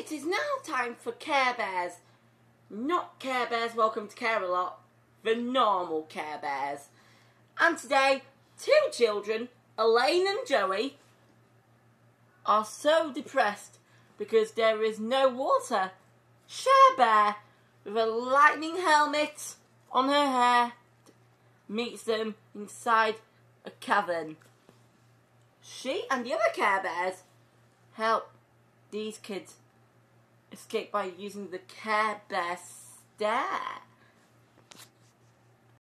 It is now time for Care Bears. Not Care Bears Welcome to Care-A-Lot, the normal Care Bears. And today, two children, Elaine and Joey, are so depressed because there is no water. Cher Bear, with a lightning helmet on her hair, meets them inside a cavern. She and the other Care Bears help these kids escape by using the Care Bear Stair.